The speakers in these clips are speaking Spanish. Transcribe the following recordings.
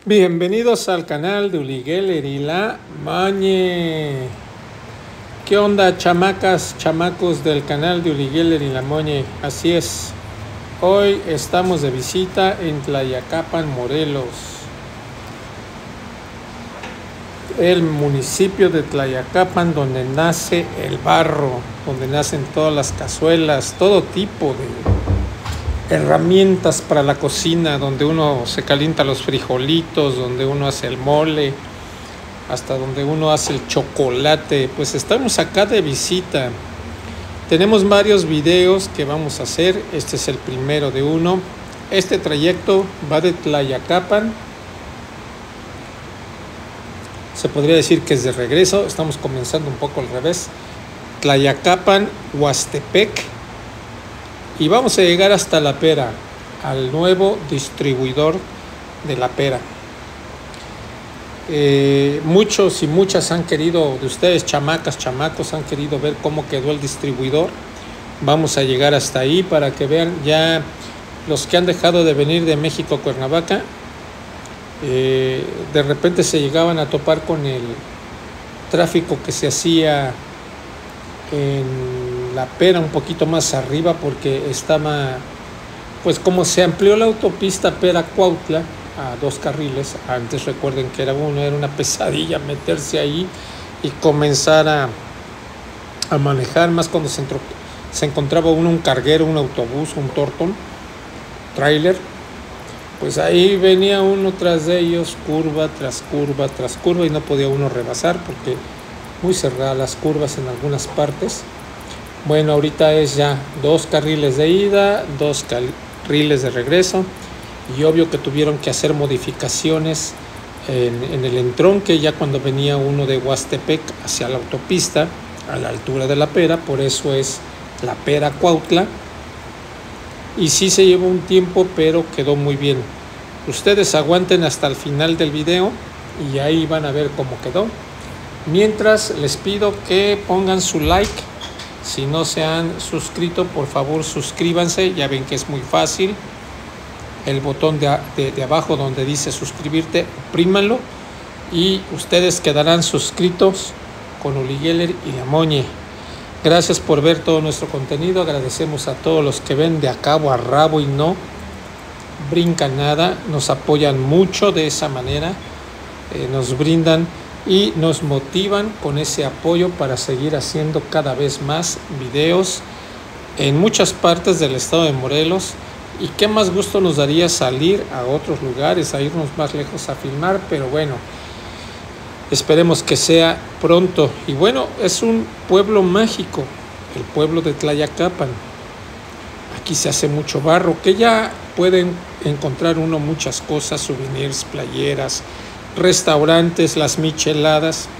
Bienvenidos al canal de Uli Geller y la Moñe. ¿Qué onda, chamacas, chamacos del canal de Uli Geller y la Moñe? Así es, hoy estamos de visita en Tlayacapan, Morelos, el municipio de Tlayacapan, donde nace el barro, donde nacen todas las cazuelas, todo tipo de herramientas para la cocina, donde uno se calienta los frijolitos, donde uno hace el mole, hasta donde uno hace el chocolate. Pues estamos acá de visita. Tenemos varios videos que vamos a hacer. Este es el primero de uno. Este trayecto va de Tlayacapan, se podría decir que es de regreso. Estamos comenzando un poco al revés. Tlayacapan, Huastepec, y vamos a llegar hasta La Pera, al nuevo distribuidor de La Pera. Muchos y muchas han querido, de ustedes chamacas, chamacos, han querido ver cómo quedó el distribuidor. Vamos a llegar hasta ahí para que vean ya los que han dejado de venir de México a Cuernavaca. De repente se llegaban a topar con el tráfico que se hacía en La Pera, un poquito más arriba, porque estaba, pues como se amplió la autopista Pera-Cuautla a 2 carriles. Antes recuerden que era una pesadilla meterse ahí y comenzar a manejar, más cuando se encontraba un carguero, un autobús, un tortón, tráiler. Pues ahí venía uno tras de ellos, curva tras curva tras curva, y no podía uno rebasar porque muy cerradas las curvas en algunas partes. Bueno, ahorita es ya 2 carriles de ida, 2 carriles de regreso, y obvio que tuvieron que hacer modificaciones en el entronque ya cuando venía uno de Huastepec hacia la autopista a la altura de La Pera. Por eso es La Pera-Cuautla, y sí se llevó un tiempo, pero quedó muy bien. Ustedes aguanten hasta el final del video y ahí van a ver cómo quedó. Mientras, les pido que pongan su like. Si no se han suscrito, por favor suscríbanse. Ya ven que es muy fácil. El botón de abajo donde dice suscribirte, oprímanlo y ustedes quedarán suscritos con Uli Geller y la Moñe. Gracias por ver todo nuestro contenido. Agradecemos a todos los que ven de a cabo a rabo y no brincan nada. Nos apoyan mucho de esa manera. Nos brindan y nos motivan con ese apoyo para seguir haciendo cada vez más videos en muchas partes del estado de Morelos. Y qué más gusto nos daría salir a otros lugares, a irnos más lejos a filmar, pero bueno, esperemos que sea pronto. Y bueno, es un pueblo mágico, el pueblo de Tlayacapan. Aquí se hace mucho barro, que ya pueden encontrar uno muchas cosas, souvenirs, playeras, restaurantes, las micheladas.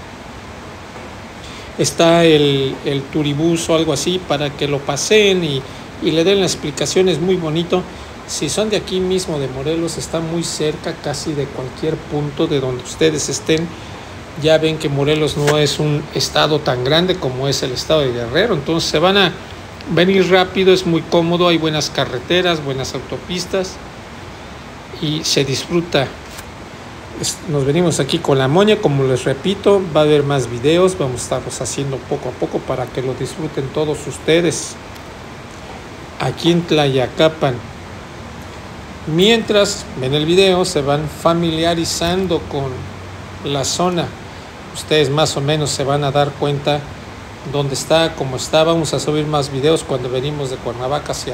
Está el turibús o algo así para que lo paseen y le den las explicaciones. Muy bonito. Si son de aquí mismo de Morelos, está muy cerca casi de cualquier punto de donde ustedes estén. Ya ven que Morelos no es un estado tan grande como es el estado de Guerrero, entonces se van a venir rápido, es muy cómodo, hay buenas carreteras, buenas autopistas y se disfruta. Nos venimos aquí con la Moña, como les repito, va a haber más videos, vamos a estarlos haciendo poco a poco para que lo disfruten todos ustedes aquí en Tlayacapan. Mientras ven el video, se van familiarizando con la zona. Ustedes más o menos se van a dar cuenta dónde está, cómo está. Vamos a subir más videos cuando venimos de Cuernavaca hacia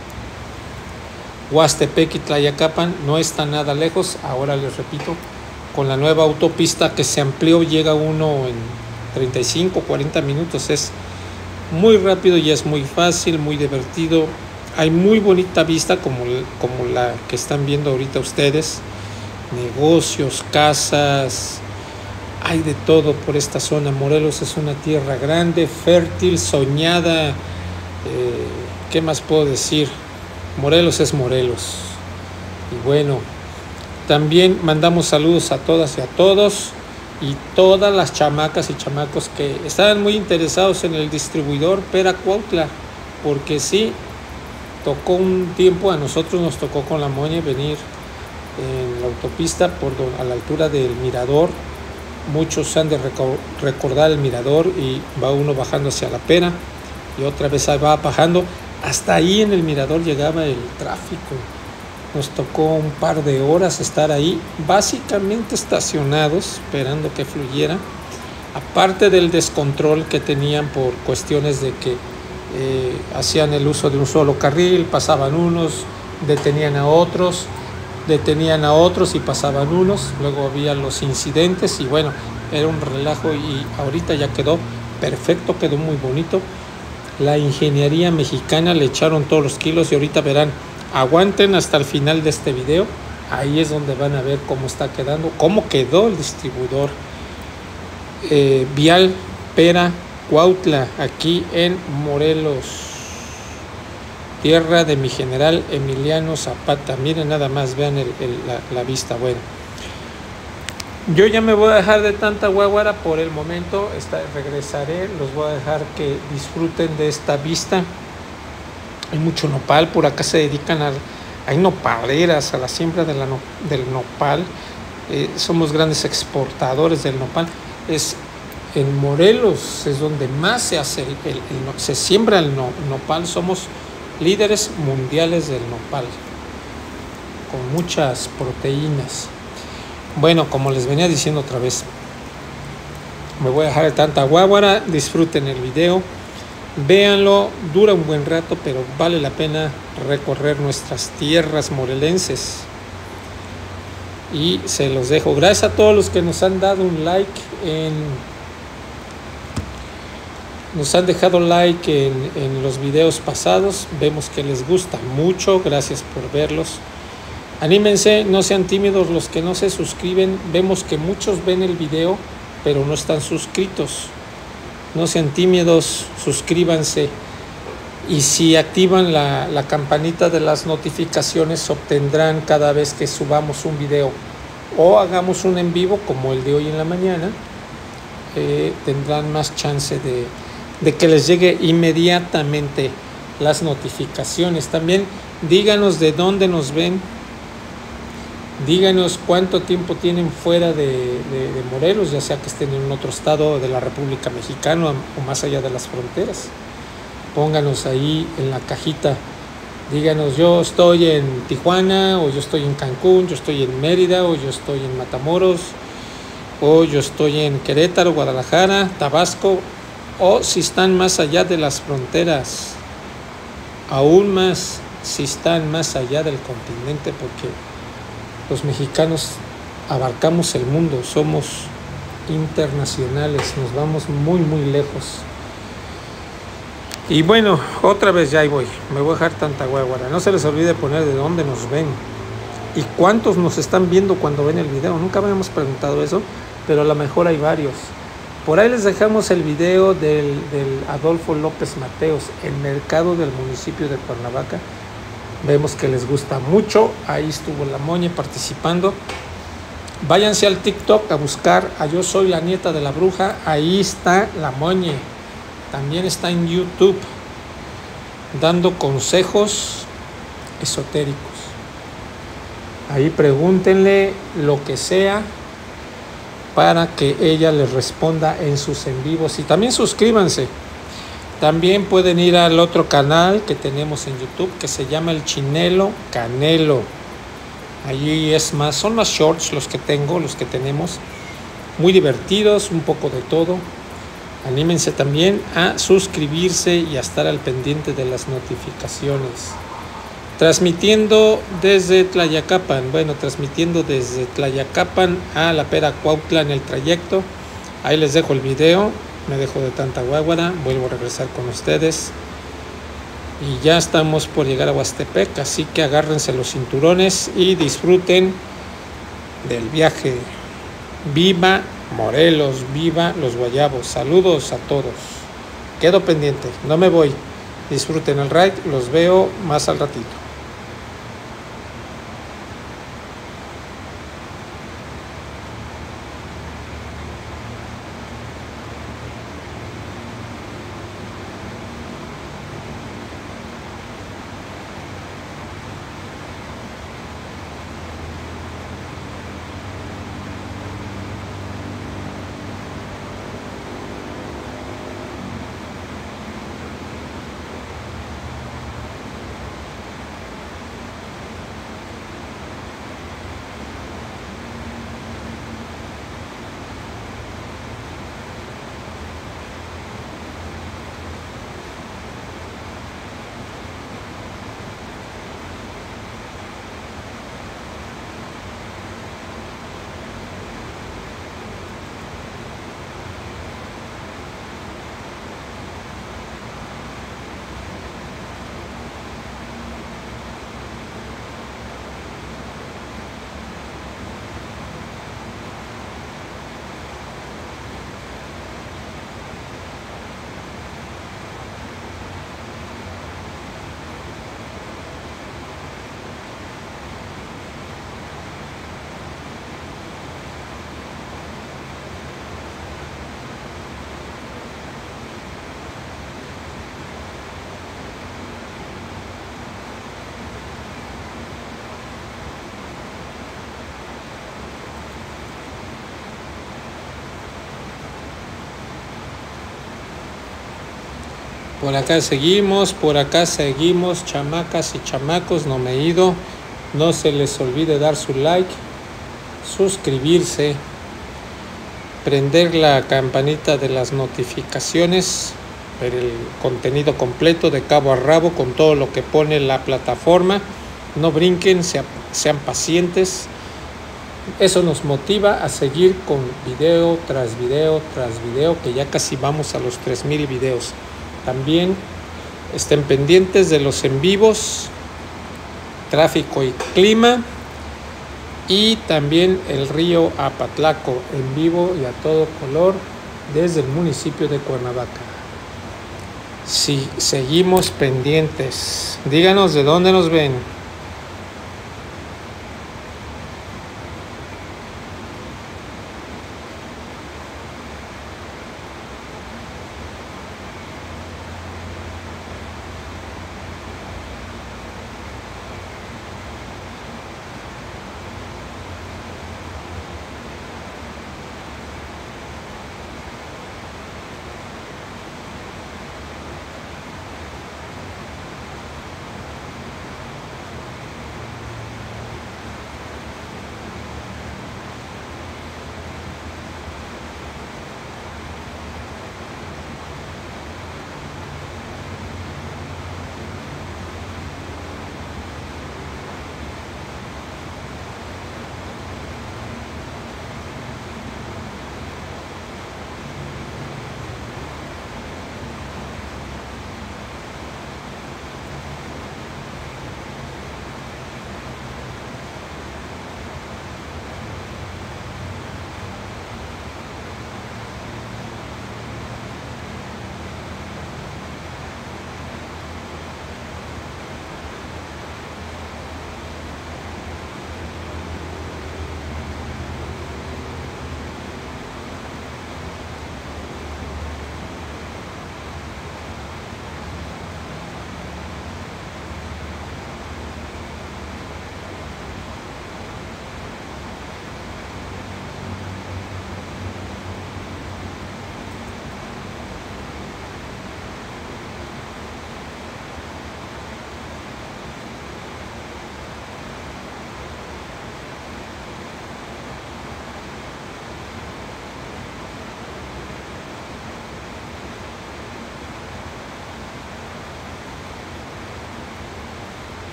Huastepec y Tlayacapan. No está nada lejos. Ahora les repito, con la nueva autopista que se amplió, llega uno en 35, 40 minutos. Es muy rápido y es muy fácil, muy divertido. Hay muy bonita vista como la que están viendo ahorita ustedes. Negocios, casas, hay de todo por esta zona. Morelos es una tierra grande, fértil, soñada. ¿Qué más puedo decir? Morelos es Morelos. Y bueno, también mandamos saludos a todas y a todos, y todas las chamacas y chamacos que estaban muy interesados en el distribuidor Pera-Cuautla, porque sí, tocó un tiempo, a nosotros nos tocó con la Moña venir en la autopista a la altura del mirador. Muchos han de recordar el mirador y va uno bajando hacia la Pera y otra vez va bajando. Hasta ahí en el mirador llegaba el tráfico. Nos tocó un par de horas estar ahí, básicamente estacionados, esperando que fluyera. Aparte del descontrol que tenían por cuestiones de que hacían el uso de un solo carril, pasaban unos, detenían a otros y pasaban unos, luego había los incidentes y bueno, era un relajo y ahorita ya quedó perfecto, quedó muy bonito. La ingeniería mexicana le echaron todos los kilos y ahorita verán, aguanten hasta el final de este video, ahí es donde van a ver cómo está quedando, cómo quedó el distribuidor vial Pera Cuautla, aquí en Morelos, tierra de mi general Emiliano Zapata. Miren nada más, vean la vista. Bueno, yo ya me voy a dejar de tanta guaguara por el momento, regresaré, los voy a dejar que disfruten de esta vista. Hay mucho nopal, por acá se dedican hay nopaleras, a la siembra del nopal. Somos grandes exportadores del nopal. En Morelos es donde más se hace se siembra el nopal. Somos líderes mundiales del nopal, con muchas proteínas. Bueno, como les venía diciendo otra vez, me voy a dejar de tanta guáguara. Disfruten el video, véanlo, dura un buen rato, pero vale la pena recorrer nuestras tierras morelenses. Y se los dejo. Gracias a todos los que nos han dado un like nos han dejado like en los videos pasados. Vemos que les gusta mucho. Gracias por verlos. Anímense, no sean tímidos los que no se suscriben. Vemos que muchos ven el video, pero no están suscritos. No sean tímidos, suscríbanse. Y si activan la campanita de las notificaciones, obtendrán cada vez que subamos un video o hagamos un en vivo como el de hoy en la mañana, tendrán más chance de que les llegue inmediatamente las notificaciones. También díganos de dónde nos ven, díganos cuánto tiempo tienen fuera de Morelos, ya sea que estén en otro estado de la República Mexicana o más allá de las fronteras. Pónganos ahí en la cajita, díganos: yo estoy en Tijuana, o yo estoy en Cancún, yo estoy en Mérida, o yo estoy en Matamoros, o yo estoy en Querétaro, Guadalajara, Tabasco, o si están más allá de las fronteras, aún más si están más allá del continente, porque los mexicanos abarcamos el mundo, somos internacionales, nos vamos muy muy lejos. Y bueno, otra vez ya ahí voy, me voy a dejar tanta guaguara. No se les olvide poner de dónde nos ven y cuántos nos están viendo cuando ven el video. Nunca habíamos preguntado eso, pero a lo mejor hay varios. Por ahí les dejamos el video del Adolfo López Mateos, el mercado del municipio de Cuernavaca. Vemos que les gusta mucho. Ahí estuvo la Moñe participando. Váyanse al TikTok a buscar a Yo Soy la Nieta de la Bruja. Ahí está la Moñe. También está en YouTube dando consejos esotéricos. Ahí pregúntenle lo que sea para que ella les responda en sus en vivos. Y también suscríbanse. También pueden ir al otro canal que tenemos en YouTube, que se llama El Chinelo Canelo. Allí son más shorts los que tenemos, muy divertidos, un poco de todo. Anímense también a suscribirse y a estar al pendiente de las notificaciones. Transmitiendo desde Tlayacapan, a la Pera Cuautla en el trayecto. Ahí les dejo el video, me dejo de tanta guaguara, vuelvo a regresar con ustedes. Y ya estamos por llegar a Huastepec, así que agárrense los cinturones y disfruten del viaje. ¡Viva Morelos! ¡Viva los guayabos! Saludos a todos. Quedo pendiente, no me voy. Disfruten el ride, los veo más al ratito. por acá seguimos, chamacas y chamacos, no me he ido. No se les olvide dar su like, suscribirse, prender la campanita de las notificaciones, ver el contenido completo de cabo a rabo con todo lo que pone la plataforma. No brinquen, sean pacientes. Eso nos motiva a seguir con video tras video tras video, que ya casi vamos a los 3000 videos. También estén pendientes de los en vivos, tráfico y clima, y también el río Apatlaco en vivo y a todo color desde el municipio de Cuernavaca. Sí, seguimos pendientes. Díganos de dónde nos ven.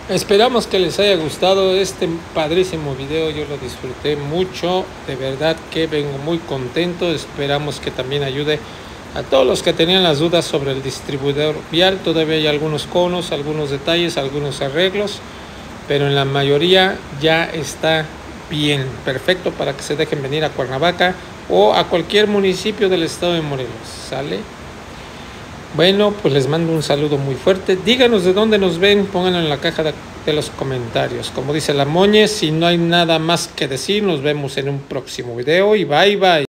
Esperamos que les haya gustado este padrísimo video, yo lo disfruté mucho, de verdad que vengo muy contento, esperamos que también ayude a todos los que tenían las dudas sobre el distribuidor vial. Todavía hay algunos conos, algunos detalles, algunos arreglos, pero en la mayoría ya está bien, perfecto para que se dejen venir a Cuernavaca o a cualquier municipio del estado de Morelos, ¿sale? Bueno, pues les mando un saludo muy fuerte. Díganos de dónde nos ven, pónganlo en la caja de los comentarios. Como dice la Moñe, si no hay nada más que decir, nos vemos en un próximo video y bye bye.